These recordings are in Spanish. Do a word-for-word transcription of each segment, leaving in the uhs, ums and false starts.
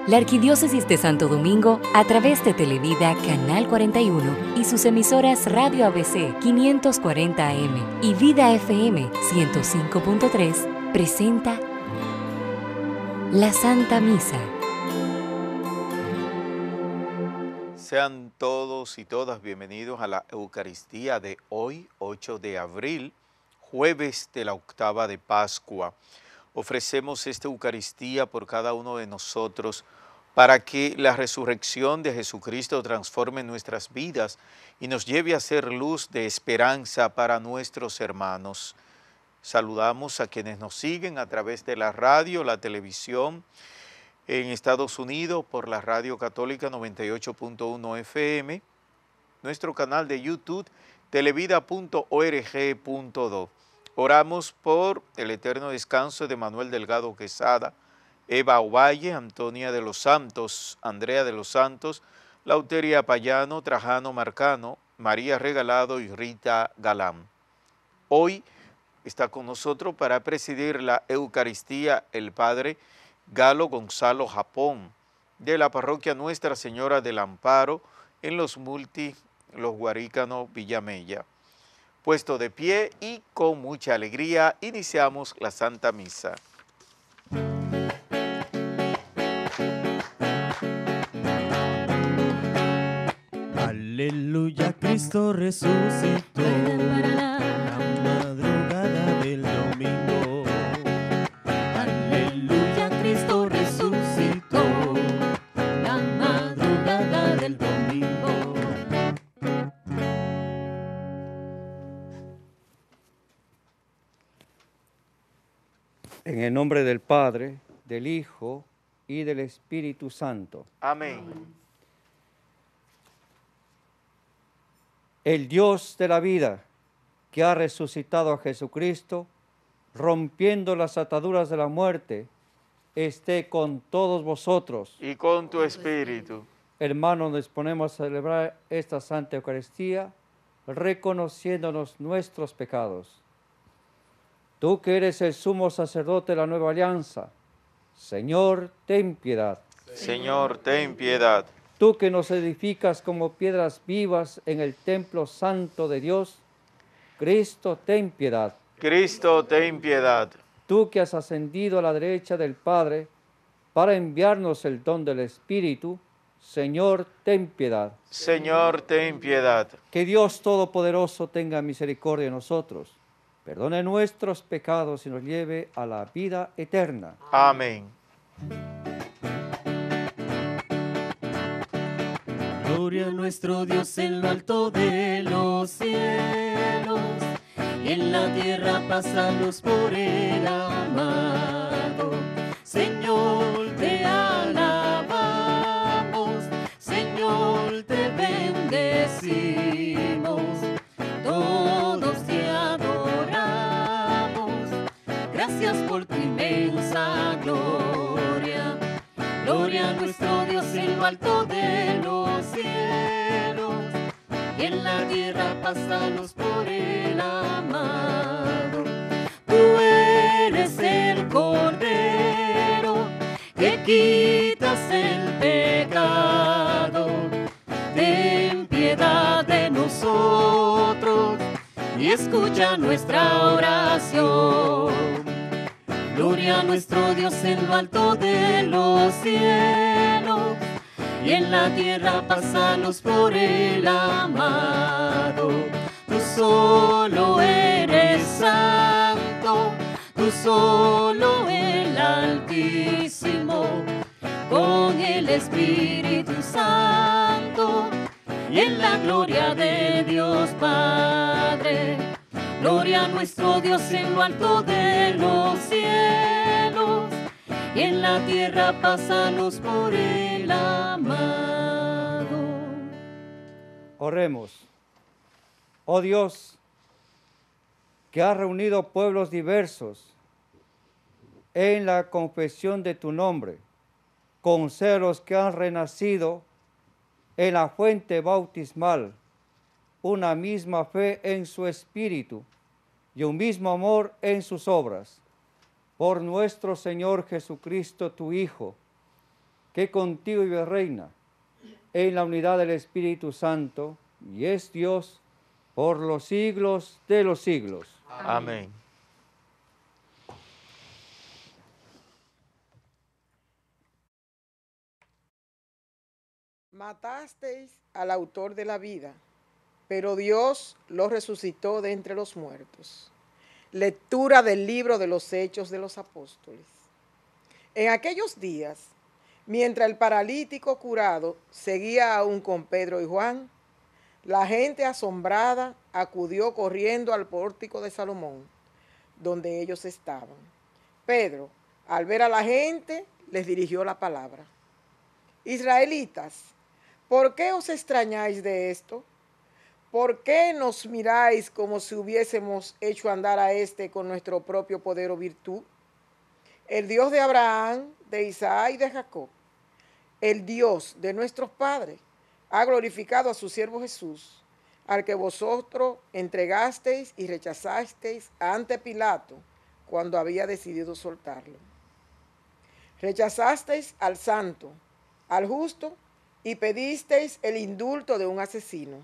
La Arquidiócesis de Santo Domingo, a través de Televida Canal cuarenta y uno y sus emisoras Radio A B C quinientos cuarenta A M y Vida F M ciento cinco punto tres, presenta la Santa Misa. Sean todos y todas bienvenidos a la Eucaristía de hoy, ocho de abril, jueves de la octava de Pascua. Ofrecemos esta Eucaristía por cada uno de nosotros para que la resurrección de Jesucristo transforme nuestras vidas y nos lleve a ser luz de esperanza para nuestros hermanos. Saludamos a quienes nos siguen a través de la radio, la televisión, en Estados Unidos por la Radio Católica noventa y ocho punto uno F M, nuestro canal de YouTube, televida punto org punto do. Oramos por el eterno descanso de Manuel Delgado Quesada, Eva Ovalle, Antonia de los Santos, Andrea de los Santos, Lauteria Payano, Trajano Marcano, María Regalado y Rita Galán. Hoy está con nosotros para presidir la Eucaristía el Padre Galo Gonzalo Japón, de la parroquia Nuestra Señora del Amparo, en Los Multi, Los Guarícanos, Villamella. Puesto de pie y con mucha alegría, iniciamos la Santa Misa. Aleluya, Cristo resucitó, la madrugada del domingo. Aleluya, Cristo resucitó, la madrugada del domingo. En el nombre del Padre, del Hijo y del Espíritu Santo. Amén. El Dios de la vida, que ha resucitado a Jesucristo, rompiendo las ataduras de la muerte, esté con todos vosotros. Y con tu espíritu. Hermanos, nos disponemos a celebrar esta Santa Eucaristía, reconociéndonos nuestros pecados. Tú que eres el sumo sacerdote de la nueva alianza, Señor, ten piedad. Señor, ten piedad. Tú que nos edificas como piedras vivas en el templo santo de Dios, Cristo, ten piedad. Cristo, ten piedad. Tú que has ascendido a la derecha del Padre para enviarnos el don del Espíritu, Señor, ten piedad. Señor, ten piedad. Que Dios Todopoderoso tenga misericordia de nosotros, perdone nuestros pecados y nos lleve a la vida eterna. Amén. Gloria a nuestro Dios en lo alto de los cielos, y en la tierra paz a luz por el amado. Señor, te alabamos, Señor, te bendecimos, todos te adoramos, gracias por tu inmensa gloria. Gloria a nuestro Dios en lo alto de los cielos, y en la tierra pásanos por el amado. Tú eres el Cordero que quitas el pecado. Ten piedad de nosotros y escucha nuestra oración. Gloria a nuestro Dios en lo alto de los cielos, y en la tierra pásanos por el amado. Tú solo eres santo, tú solo el Altísimo, con el Espíritu Santo, y en la gloria de Dios Padre. Gloria a nuestro Dios en lo alto de los cielos, y en la tierra pásanos por el amado. Oremos. Oh Dios, que has reunido pueblos diversos en la confesión de tu nombre, concede a los que han renacido en la fuente bautismal una misma fe en su espíritu y un mismo amor en sus obras. Por nuestro Señor Jesucristo, tu Hijo, que contigo vive reina en la unidad del Espíritu Santo, y es Dios por los siglos de los siglos. Amén. Matasteis al autor de la vida, pero Dios lo resucitó de entre los muertos. Lectura del libro de los Hechos de los Apóstoles. En aquellos días, mientras el paralítico curado seguía aún con Pedro y Juan, la gente asombrada acudió corriendo al pórtico de Salomón, donde ellos estaban. Pedro, al ver a la gente, les dirigió la palabra. Israelitas, ¿por qué os extrañáis de esto? ¿Por qué nos miráis como si hubiésemos hecho andar a éste con nuestro propio poder o virtud? El Dios de Abraham, de Isaac y de Jacob, el Dios de nuestros padres, ha glorificado a su siervo Jesús, al que vosotros entregasteis y rechazasteis ante Pilato cuando había decidido soltarlo. Rechazasteis al santo, al justo, y pedisteis el indulto de un asesino.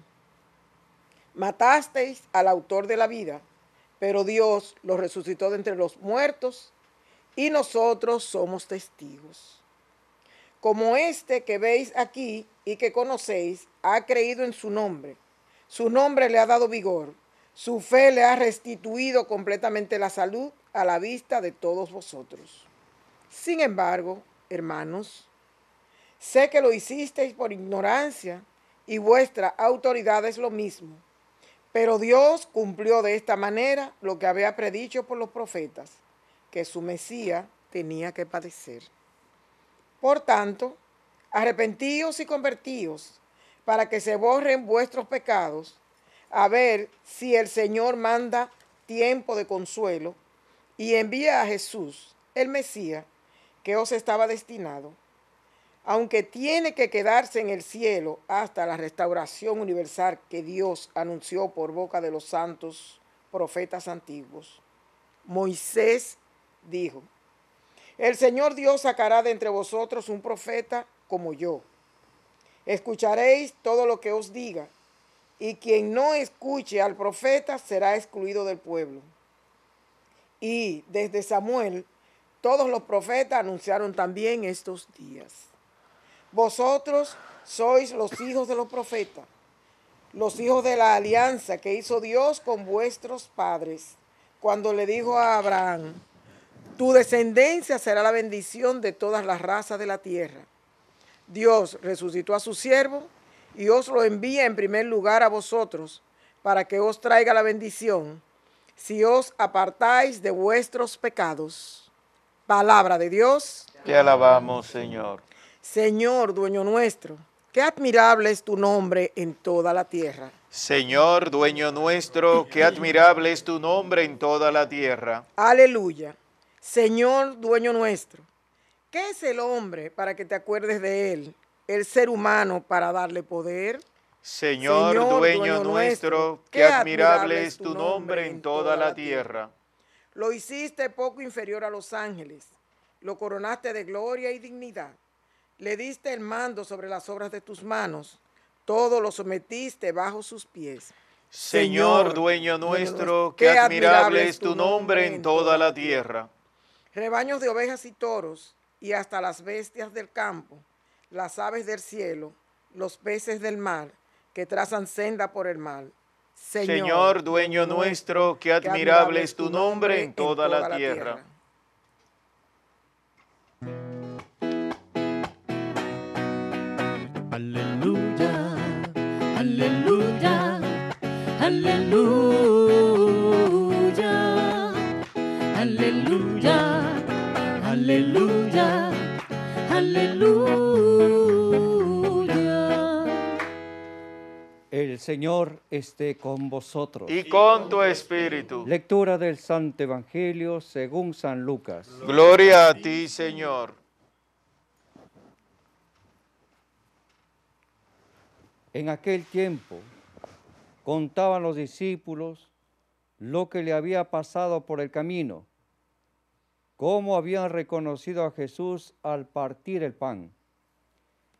Matasteis al autor de la vida, pero Dios lo resucitó de entre los muertos, y nosotros somos testigos. Como este que veis aquí y que conocéis, ha creído en su nombre. Su nombre le ha dado vigor. Su fe le ha restituido completamente la salud a la vista de todos vosotros. Sin embargo, hermanos, sé que lo hicisteis por ignorancia y vuestra autoridad es lo mismo. Pero Dios cumplió de esta manera lo que había predicho por los profetas, que su Mesías tenía que padecer. Por tanto, arrepentíos y convertíos, para que se borren vuestros pecados, a ver si el Señor manda tiempo de consuelo y envía a Jesús, el Mesías, que os estaba destinado, aunque tiene que quedarse en el cielo hasta la restauración universal que Dios anunció por boca de los santos profetas antiguos. Moisés dijo: el Señor Dios sacará de entre vosotros un profeta como yo. Escucharéis todo lo que os diga, y quien no escuche al profeta será excluido del pueblo. Y desde Samuel, todos los profetas anunciaron también estos días. Vosotros sois los hijos de los profetas, los hijos de la alianza que hizo Dios con vuestros padres, cuando le dijo a Abraham: tu descendencia será la bendición de todas las razas de la tierra. Dios resucitó a su siervo y os lo envía en primer lugar a vosotros, para que os traiga la bendición, si os apartáis de vuestros pecados. Palabra de Dios. Te alabamos, Señor. Señor, dueño nuestro, qué admirable es tu nombre en toda la tierra. Señor, dueño nuestro, qué admirable es tu nombre en toda la tierra. Aleluya. Señor, dueño nuestro, ¿qué es el hombre para que te acuerdes de él? El ser humano para darle poder. Señor, Señor dueño, dueño nuestro, qué admirable es tu nombre en toda la tierra. Lo hiciste poco inferior a los ángeles, lo coronaste de gloria y dignidad. Le diste el mando sobre las obras de tus manos, todo lo sometiste bajo sus pies. Señor, dueño nuestro, qué admirable es tu nombre en toda la tierra. Rebaños de ovejas y toros, y hasta las bestias del campo, las aves del cielo, los peces del mar, que trazan senda por el mar. Señor, Señor dueño nuestro, qué admirable es tu nombre en toda la tierra. Aleluya, aleluya, aleluya, aleluya, aleluya, aleluya. El Señor esté con vosotros. Y con tu espíritu. Lectura del Santo Evangelio según San Lucas. Gloria a ti, Señor. En aquel tiempo contaban los discípulos lo que le había pasado por el camino, cómo habían reconocido a Jesús al partir el pan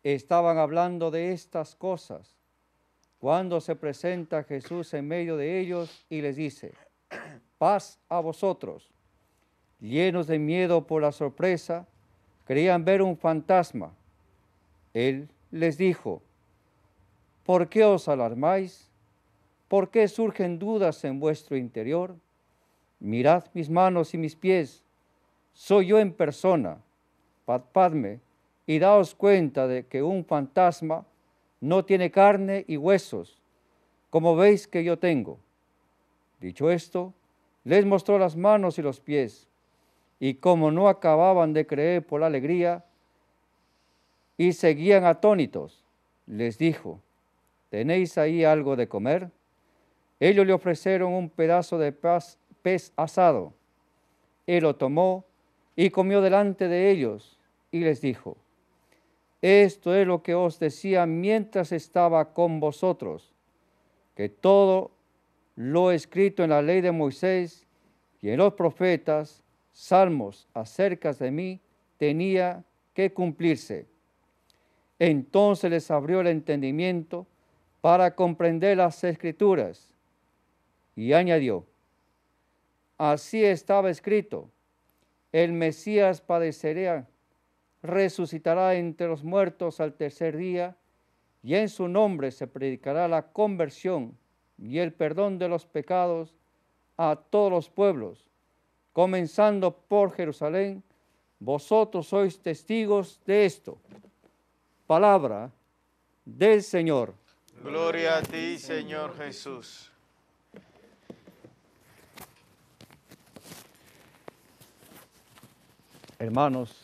estaban hablando de estas cosas, cuando se presenta Jesús en medio de ellos y les dice: paz a vosotros. Llenos de miedo por la sorpresa, creían ver un fantasma. Él les dijo: ¿por qué os alarmáis? ¿Por qué surgen dudas en vuestro interior? Mirad mis manos y mis pies, soy yo en persona. Palpadme y daos cuenta de que un fantasma no tiene carne y huesos, como veis que yo tengo. Dicho esto, les mostró las manos y los pies, y como no acababan de creer por la alegría y seguían atónitos, les dijo: ¿tenéis ahí algo de comer? Ellos le ofrecieron un pedazo de pez, pez asado. Él lo tomó y comió delante de ellos y les dijo: esto es lo que os decía mientras estaba con vosotros, que todo lo escrito en la ley de Moisés y en los profetas, salmos acerca de mí, tenía que cumplirse. Entonces les abrió el entendimiento para comprender las Escrituras. Y añadió: así estaba escrito, el Mesías padecerá, resucitará entre los muertos al tercer día, y en su nombre se predicará la conversión y el perdón de los pecados a todos los pueblos, comenzando por Jerusalén. Vosotros sois testigos de esto. Palabra del Señor. Gloria a ti, Señor Jesús. Hermanos,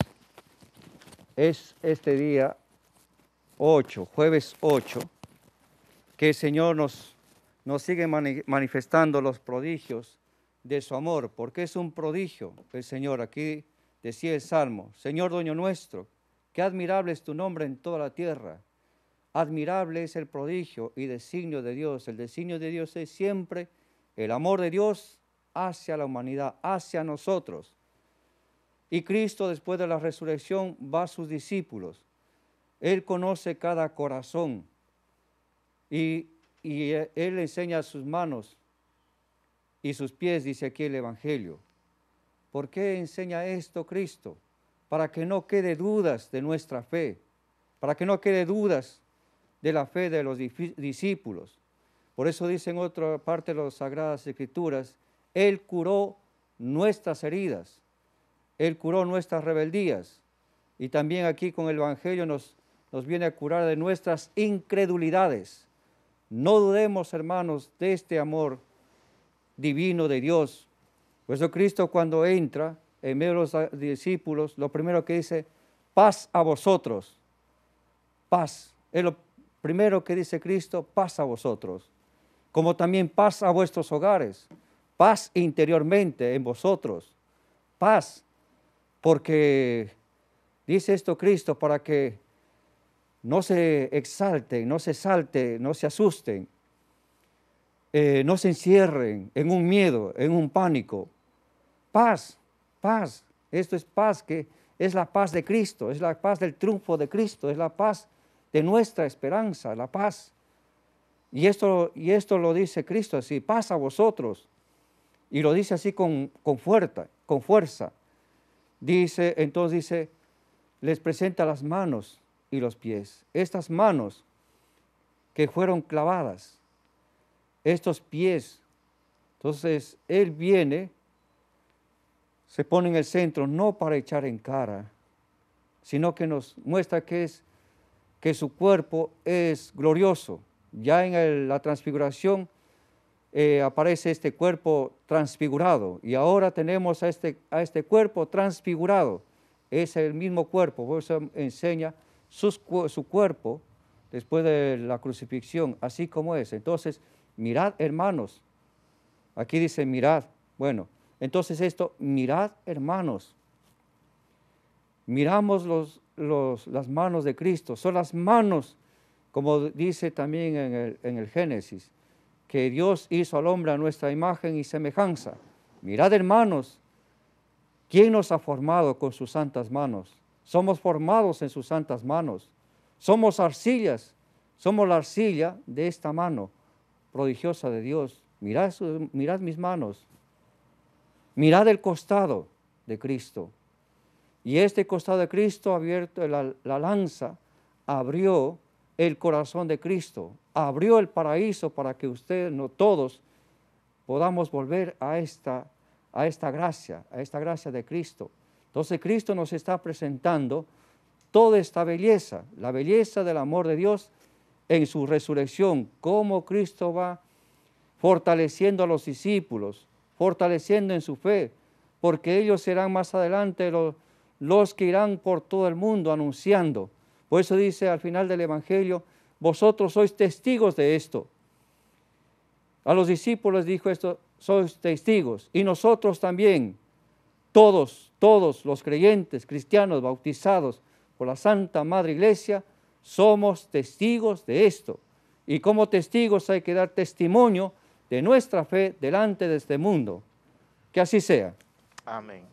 es este día ocho, jueves ocho, que el Señor nos, nos sigue mani- manifestando los prodigios de su amor, porque es un prodigio el Señor. Aquí decía el Salmo: Señor dueño nuestro, qué admirable es tu nombre en toda la tierra. Admirable es el prodigio y designio de Dios. El designio de Dios es siempre el amor de Dios hacia la humanidad, hacia nosotros. Y Cristo, después de la resurrección, va a sus discípulos. Él conoce cada corazón y, y Él enseña sus manos y sus pies, dice aquí el Evangelio. ¿Por qué enseña esto Cristo? Para que no quede dudas de nuestra fe, para que no quede dudas de la fe de los discípulos. Por eso dice en otra parte de las Sagradas Escrituras: Él curó nuestras heridas, Él curó nuestras rebeldías. Y también aquí con el Evangelio nos, nos viene a curar de nuestras incredulidades. No dudemos, hermanos, de este amor divino de Dios. Por eso Cristo, cuando entra en medio de los discípulos, lo primero que dice: paz a vosotros. Paz. Es lo primero que dice Cristo: paz a vosotros. Como también paz a vuestros hogares. Paz interiormente en vosotros. Paz. Porque dice esto Cristo para que no se exalten, no se salte, no se asusten, eh, no se encierren en un miedo, en un pánico. Paz, paz. Esto es paz, que es la paz de Cristo, es la paz del triunfo de Cristo, es la paz de nuestra esperanza, la paz. Y esto, y esto lo dice Cristo así: paz a vosotros. Y lo dice así con, con fuerza, con fuerza. Dice, entonces dice, les presenta las manos y los pies. Estas manos que fueron clavadas, estos pies. Entonces, Él viene, se pone en el centro, no para echar en cara, sino que nos muestra que, es, que su cuerpo es glorioso. Ya en el, la transfiguración eh, aparece este cuerpo transfigurado, y ahora tenemos a este, a este cuerpo transfigurado. Es el mismo cuerpo, por eso enseña sus, su cuerpo después de la crucifixión, así como es. Entonces, mirad, hermanos, aquí dice mirad. Bueno, entonces esto, mirad, hermanos, miramos los, los, las manos de Cristo, son las manos, como dice también en el, en el Génesis, que Dios hizo al hombre a nuestra imagen y semejanza. Mirad, hermanos, ¿quién nos ha formado con sus santas manos? Somos formados en sus santas manos. Somos arcillas, somos la arcilla de esta mano prodigiosa de Dios. Mirad, su- mirad mis manos, mirad el costado de Cristo. Y este costado de Cristo abierto, la, la lanza, abrió el corazón de Cristo, abrió el paraíso para que ustedes, no todos, podamos volver a esta, a esta gracia, a esta gracia de Cristo. Entonces Cristo nos está presentando toda esta belleza, la belleza del amor de Dios en su resurrección, cómo Cristo va fortaleciendo a los discípulos, fortaleciendo en su fe, porque ellos serán más adelante los, los que irán por todo el mundo anunciando. Por eso dice al final del Evangelio, vosotros sois testigos de esto. A los discípulos dijo esto, sois testigos, y nosotros también, todos, todos los creyentes, cristianos, bautizados por la Santa Madre Iglesia, somos testigos de esto. Y como testigos hay que dar testimonio de nuestra fe delante de este mundo. Que así sea. Amén.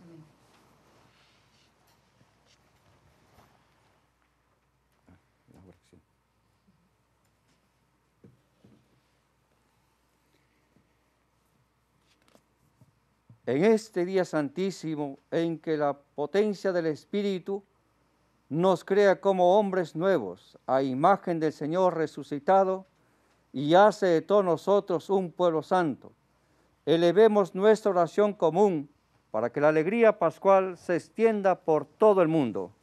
En este día santísimo en que la potencia del Espíritu nos crea como hombres nuevos a imagen del Señor resucitado y hace de todos nosotros un pueblo santo, elevemos nuestra oración común para que la alegría pascual se extienda por todo el mundo.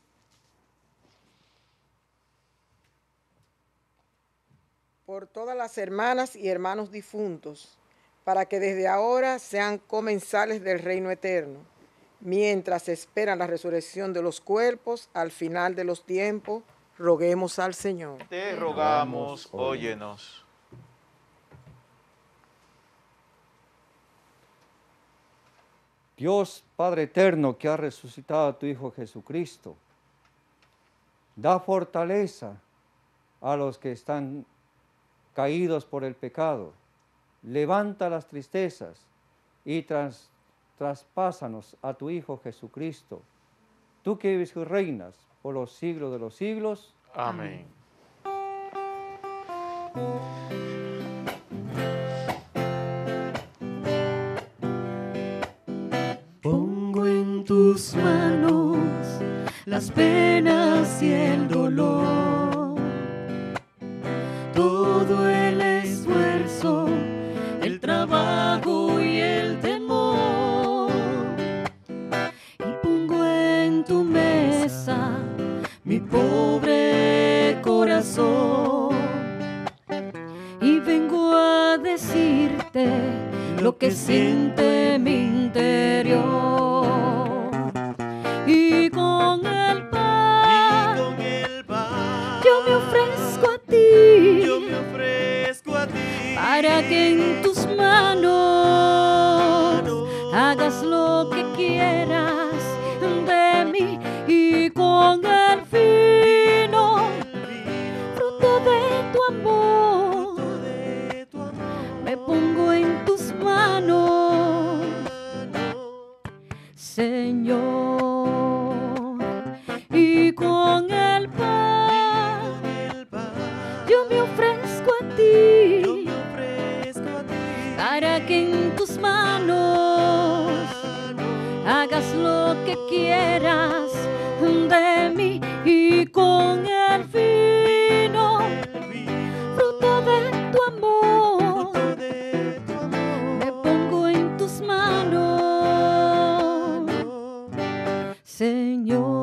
Por todas las hermanas y hermanos difuntos, para que desde ahora sean comensales del reino eterno, mientras esperan la resurrección de los cuerpos al final de los tiempos, roguemos al Señor. Te rogamos, óyenos. Dios Padre eterno que ha resucitado a tu Hijo Jesucristo, da fortaleza a los que están caídos por el pecado, levanta las tristezas y tras, traspásanos a tu Hijo Jesucristo, tú que vives y reinas por los siglos de los siglos. Amén. Pongo en tus manos las penas y el dolor, todo el esfuerzo, el trabajo y el temor, y pongo en tu mesa mi pobre corazón, y vengo a decirte lo que siente mi interior, y con el pan, Y con el pan yo me ofrezco a ti, yo me ofrezco a ti, para que en tus manos hagas lo que quieras de mí, y con el vino, fruto de tu amor, de tu amor, me pongo en tus manos, Señor, y con el pan, el pan yo me ofrezco a yo ti, me ofrezco a ti, para que en tus manos hagas lo que quieras de mí, y con el vino, fruto de tu amor, de tu amor, me pongo en tus manos, Señor.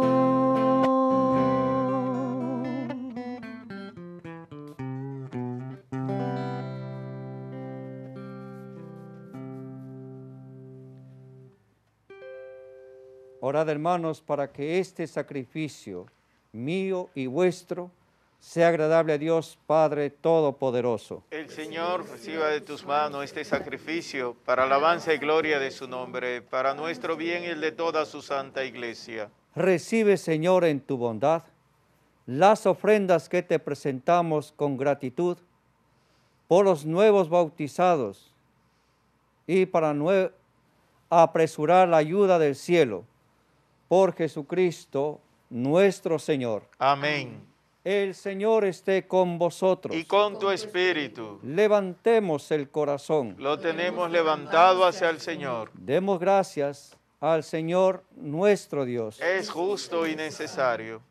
Orad, hermanos, para que este sacrificio mío y vuestro sea agradable a Dios Padre Todopoderoso. El Señor reciba de tus manos este sacrificio para alabanza y gloria de su nombre, para nuestro bien y el de toda su santa iglesia. Recibe, Señor, en tu bondad las ofrendas que te presentamos con gratitud por los nuevos bautizados y para nue- apresurar la ayuda del cielo. Por Jesucristo nuestro Señor. Amén. El Señor esté con vosotros. Y con tu espíritu. Levantemos el corazón. Lo tenemos levantado hacia el Señor. Demos gracias al Señor nuestro Dios. Es justo y necesario.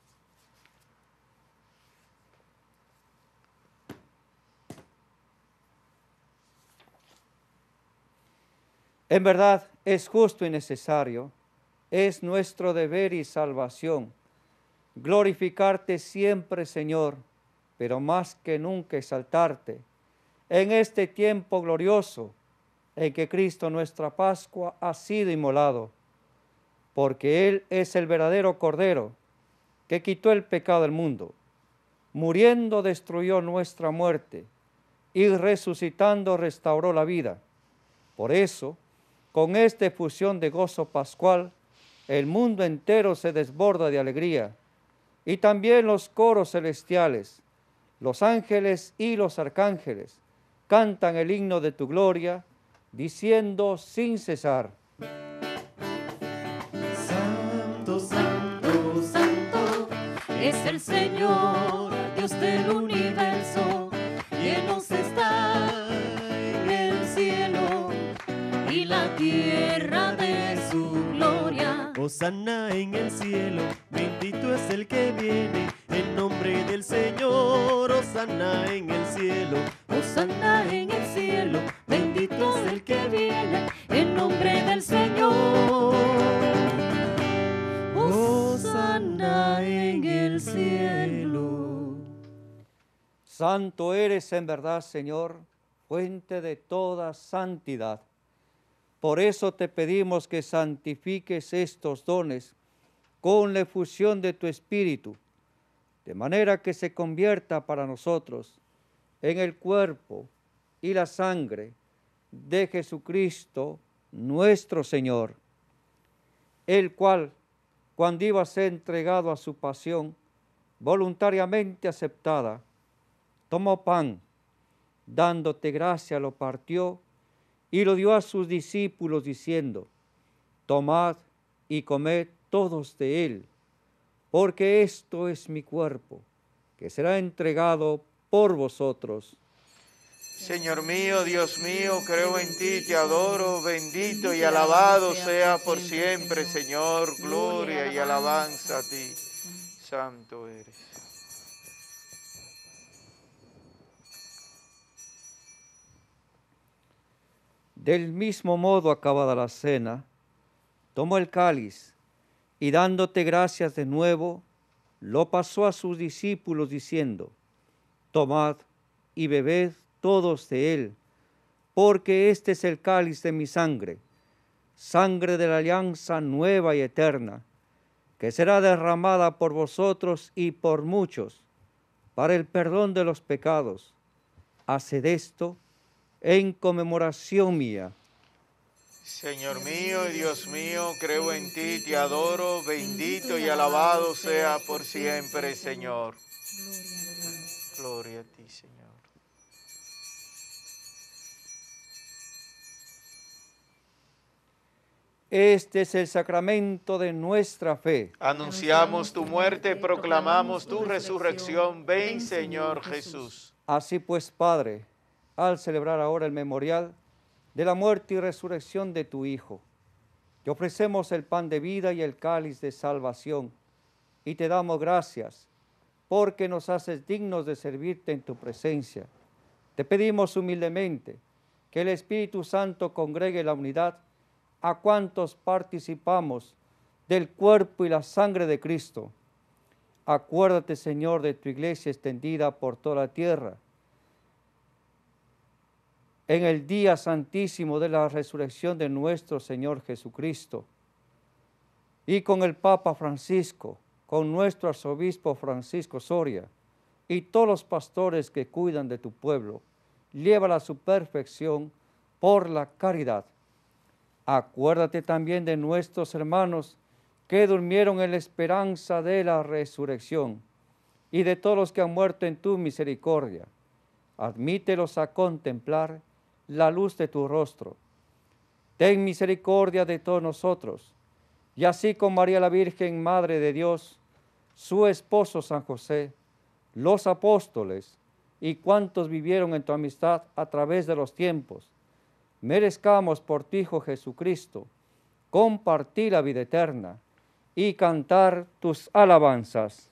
En verdad es justo y necesario, es nuestro deber y salvación, glorificarte siempre, Señor, pero más que nunca exaltarte en este tiempo glorioso en que Cristo nuestra Pascua ha sido inmolado, porque Él es el verdadero Cordero que quitó el pecado del mundo, muriendo destruyó nuestra muerte y resucitando restauró la vida. Por eso, con esta efusión de gozo pascual, el mundo entero se desborda de alegría, y también los coros celestiales, los ángeles y los arcángeles, cantan el himno de tu gloria, diciendo sin cesar: Santo, santo, santo, es el Señor, Dios del universo, llenos está en el cielo y la tierra de su gloria. Hosanna en el cielo, bendito es el que viene, en nombre del Señor. Hosanna en el cielo, Hosanna en el cielo, bendito es el que viene, en nombre del Señor. Hosanna en el cielo. Santo eres en verdad, Señor, fuente de toda santidad. Por eso te pedimos que santifiques estos dones con la efusión de tu Espíritu, de manera que se convierta para nosotros en el cuerpo y la sangre de Jesucristo nuestro Señor, el cual, cuando iba a ser entregado a su pasión, voluntariamente aceptada, tomó pan, dándote gracia, lo partió y lo dio a sus discípulos diciendo: tomad y comed todos de él, porque esto es mi cuerpo, que será entregado por vosotros. Señor mío, Dios mío, creo en ti, te adoro, bendito y alabado sea por siempre, Señor, gloria y alabanza a ti. Santo eres. Del mismo modo, acabada la cena, tomó el cáliz y dándote gracias de nuevo, lo pasó a sus discípulos diciendo: tomad y bebed todos de él, porque este es el cáliz de mi sangre, sangre de la alianza nueva y eterna, que será derramada por vosotros y por muchos, para el perdón de los pecados. Haced esto en conmemoración mía. Señor mío y Dios mío, creo en ti, te adoro, bendito y alabado sea por siempre, Señor. Gloria a ti, Señor. Este es el sacramento de nuestra fe. Anunciamos tu muerte, proclamamos tu resurrección. Ven, Señor Jesús. Así pues, Padre, al celebrar ahora el memorial de la muerte y resurrección de tu Hijo, te ofrecemos el pan de vida y el cáliz de salvación, y te damos gracias porque nos haces dignos de servirte en tu presencia. Te pedimos humildemente que el Espíritu Santo congregue la unidad a cuantos participamos del cuerpo y la sangre de Cristo. Acuérdate, Señor, de tu iglesia extendida por toda la tierra, en el día santísimo de la resurrección de nuestro Señor Jesucristo, y con el Papa Francisco, con nuestro arzobispo Francisco Soria, y todos los pastores que cuidan de tu pueblo, llévala a su perfección por la caridad. Acuérdate también de nuestros hermanos que durmieron en la esperanza de la resurrección, y de todos los que han muerto en tu misericordia. Admítelos a contemplar la luz de tu rostro. Ten misericordia de todos nosotros, y así con María la Virgen, Madre de Dios, su esposo San José, los apóstoles y cuantos vivieron en tu amistad a través de los tiempos, merezcamos por tu Hijo Jesucristo compartir la vida eterna y cantar tus alabanzas.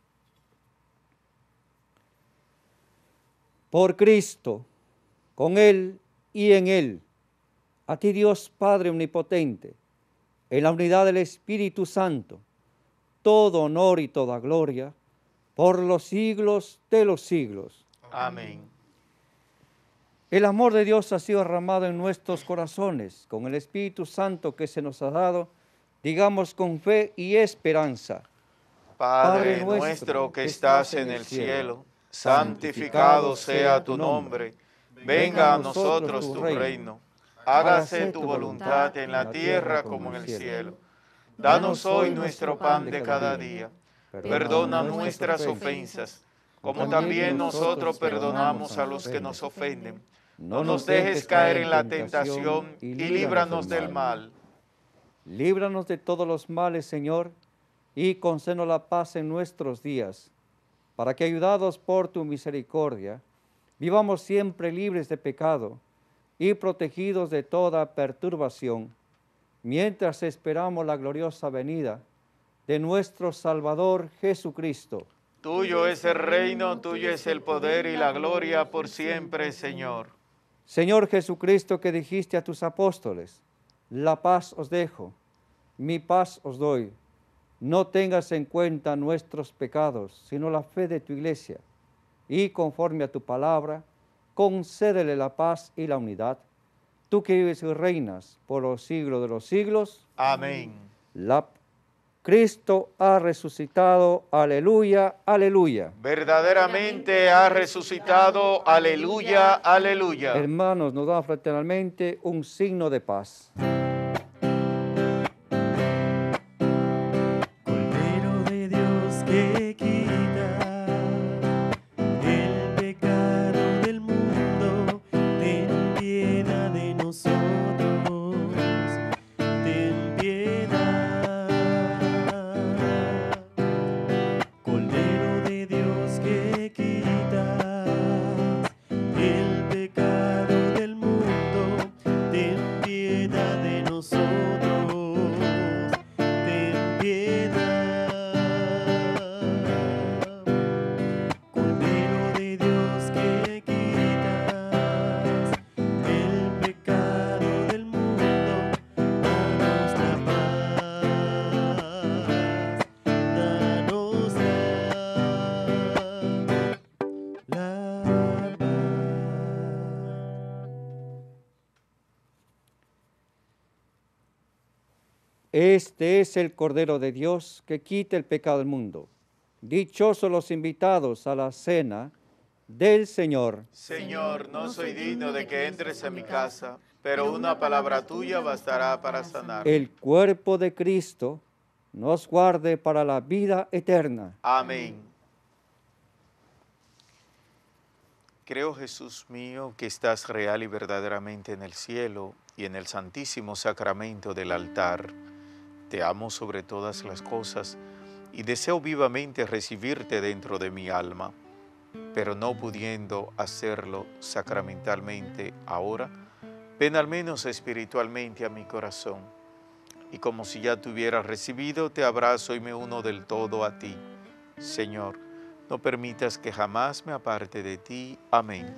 Por Cristo, con Él y en Él, a ti Dios Padre Omnipotente, en la unidad del Espíritu Santo, todo honor y toda gloria, por los siglos de los siglos. Amén. El amor de Dios ha sido derramado en nuestros corazones, con el Espíritu Santo que se nos ha dado, digamos con fe y esperanza. Padre nuestro que estás en el cielo, santificado sea tu nombre. Venga a nosotros tu reino. Hágase tu voluntad en la tierra como en el cielo. Danos hoy nuestro pan de cada día. Perdona nuestras ofensas, como también nosotros perdonamos a los que nos ofenden. No nos dejes caer en la tentación y líbranos del mal. Líbranos de todos los males, Señor, y concédenos la paz en nuestros días, para que, ayudados por tu misericordia, vivamos siempre libres de pecado y protegidos de toda perturbación, mientras esperamos la gloriosa venida de nuestro Salvador Jesucristo. Tuyo es el reino, tuyo es el poder y la gloria por siempre, Señor. Señor Jesucristo, que dijiste a tus apóstoles, la paz os dejo, mi paz os doy. No tengas en cuenta nuestros pecados, sino la fe de tu iglesia, y conforme a tu palabra, concédele la paz y la unidad. Tú que vives y reinas por los siglos de los siglos. Amén. La Cristo ha resucitado, aleluya, aleluya. Verdaderamente ha resucitado, aleluya, aleluya. Hermanos, nos da fraternalmente un signo de paz. Cordero de Dios que quita el pecado del mundo, ten piedad de nosotros, ten piedad. Cordero de Dios que quitas el pecado del mundo, ten piedad de nosotros, ten piedad. Cordero de Dios que quitas el pecado del mundo, danos la paz, danos la, la paz. Este es el Cordero de Dios que quita el pecado del mundo. Dichosos los invitados a la cena del Señor. Señor, no soy digno de que entres en mi casa, pero una palabra tuya bastará para sanar. El cuerpo de Cristo nos guarde para la vida eterna. Amén. Creo, Jesús mío, que estás real y verdaderamente en el cielo y en el santísimo sacramento del altar. Te amo sobre todas las cosas y deseo vivamente recibirte dentro de mi alma, pero no pudiendo hacerlo sacramentalmente ahora, ven al menos espiritualmente a mi corazón. Y como si ya te hubieras recibido, te abrazo y me uno del todo a ti. Señor, no permitas que jamás me aparte de ti. Amén.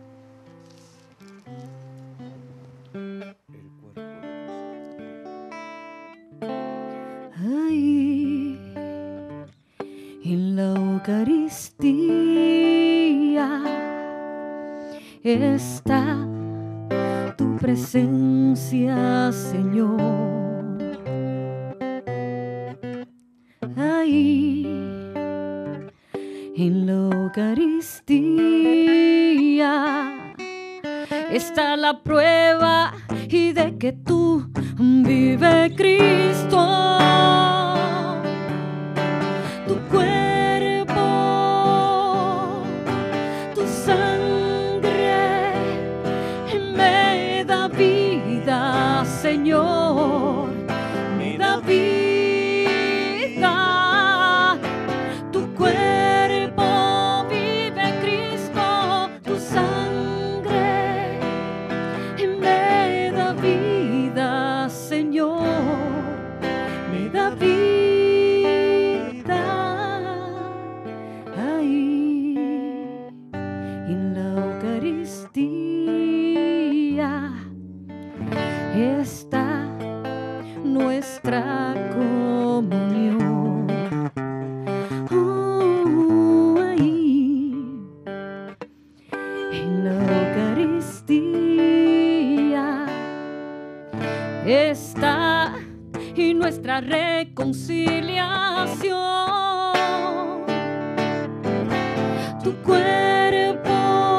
Ahí, en la Eucaristía, está tu presencia, Señor. Ahí, en la Eucaristía, está la prueba y de que tú vive Cristo. Tu cuerpo, tu sangre me da vida, Señor, me da vida. la reconciliación. Tu cuerpo,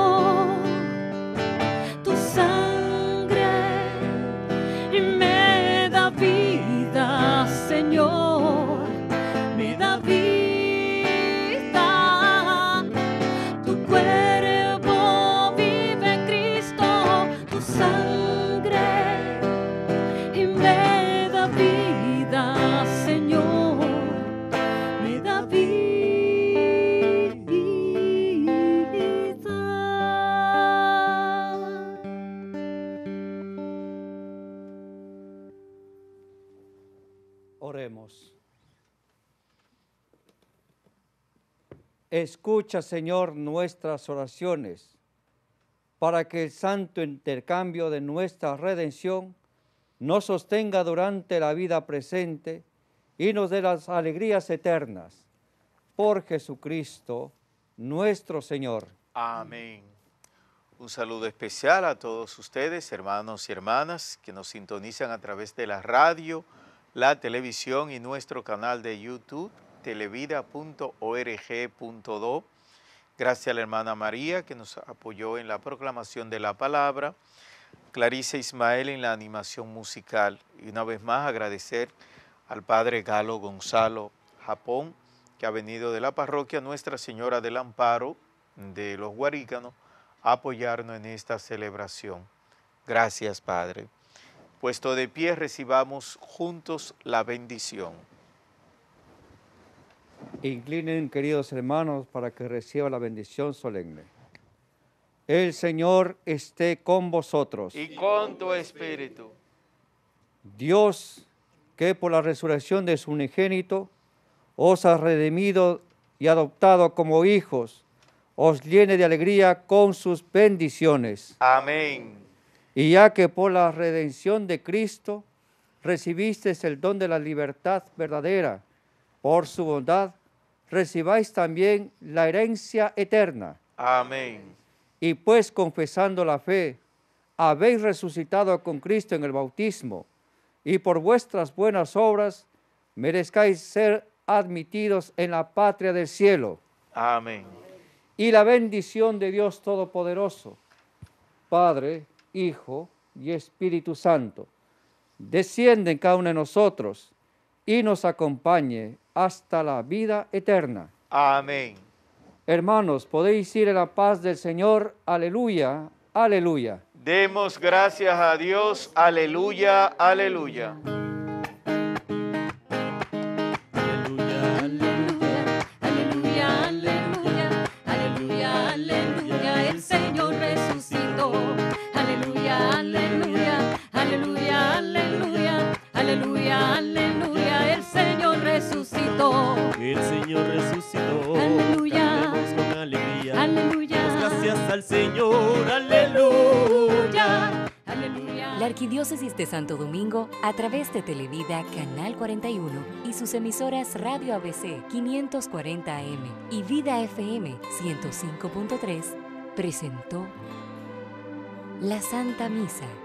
tu sangre, y me da vida, Señor, me da vida. Tu cuerpo vive en Cristo, tu sangre, y me da vida, Señor, me da vida. Oremos. Escucha, Señor, nuestras oraciones, para que el santo intercambio de nuestra redención nos sostenga durante la vida presente y nos dé las alegrías eternas. Por Jesucristo, nuestro Señor. Amén. Un saludo especial a todos ustedes, hermanos y hermanas, que nos sintonizan a través de la radio, la televisión y nuestro canal de YouTube, televida punto org punto do. Gracias a la hermana María, que nos apoyó en la proclamación de la palabra, Clarice Ismael en la animación musical. Y una vez más agradecer al padre Galo Gonzalo Japón, que ha venido de la parroquia Nuestra Señora del Amparo de los Guarícanos a apoyarnos en esta celebración. Gracias, Padre. Puesto de pie, recibamos juntos la bendición. Inclinen, queridos hermanos, para que reciba la bendición solemne. El Señor esté con vosotros. Y con tu espíritu. Dios, que por la resurrección de su unigénito os ha redimido y adoptado como hijos, os llene de alegría con sus bendiciones. Amén. Y ya que por la redención de Cristo recibisteis el don de la libertad verdadera, por su bondad recibáis también la herencia eterna. Amén. Y pues confesando la fe, habéis resucitado con Cristo en el bautismo, y por vuestras buenas obras merezcáis ser admitidos en la patria del cielo. Amén. Y la bendición de Dios Todopoderoso, Padre, Hijo y Espíritu Santo, desciende en cada uno de nosotros y nos acompañe hasta la vida eterna. Amén. Hermanos, podéis ir en la paz del Señor. Aleluya, aleluya. Demos gracias a Dios. Aleluya, aleluya. Aleluya, Aleluya, aleluya, aleluya, aleluya, aleluya, el Señor resucitó. Aleluya, aleluya, aleluya, aleluya, aleluya, aleluya, el Señor resucitó. el Señor resucitó. Aleluya. Cantemos con alegría. Aleluya. Demos gracias al Señor. Aleluya. Aleluya. La Arquidiócesis de Santo Domingo, a través de Televida Canal cuarenta y uno y sus emisoras Radio A B C quinientos cuarenta A M y Vida F M ciento cinco punto tres, presentó la Santa Misa.